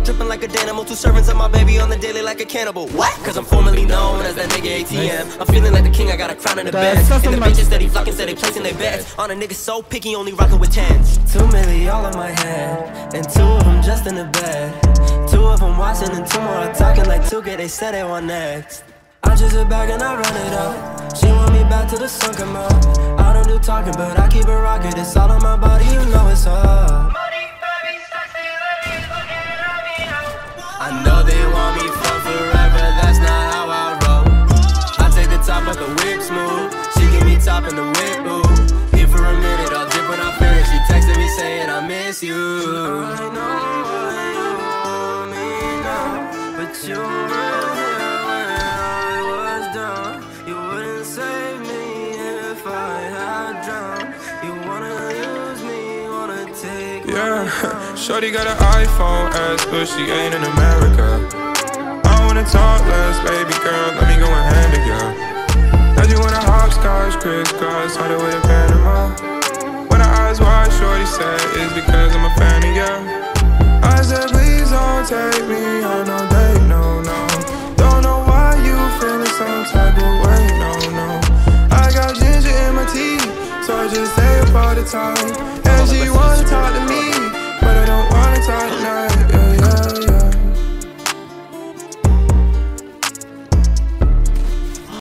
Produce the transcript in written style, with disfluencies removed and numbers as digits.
dripping like a dynamo. 2 servants of my baby on the daily like a cannibal. What? Cause I'm formerly known as that nigga ATM. I'm feeling like the king, I got a crown in the bed. And the bitches that he flocking said they placing their bets on a nigga so picky, only rocking with 10s. 2 million all in my hand, and 2 of them just in the bed. 2 of them watching and 2 more are talking like 2K, they said they want next. I just sit back and I run it up. She want me back to the sun come up. I don't do talking, but I keep it rocking. It's all on my body, you know it's up. I know they want me for forever, that's not how I roll. I take the top of the whip smooth, she give me top in the whip, ooh. Here for a minute, I'll dip when I finish. She texted me saying I miss you. I know what you want me now, but you were here when I was down. You wouldn't save me if I had drowned. You wanna use me, wanna take me down. Shorty got an iPhone S, but she ain't in America. I wanna talk less, baby girl, let me go and hand it, girl. Now you wanna hopscotch, crisscross, started with a Panama. When her eyes wide, shorty said, it's because I'm a fan of you. I said, please don't take me on no date, no, no. Don't know why you feeling some type of way, no, no. I got ginger in my tea, so I just stay up all the time.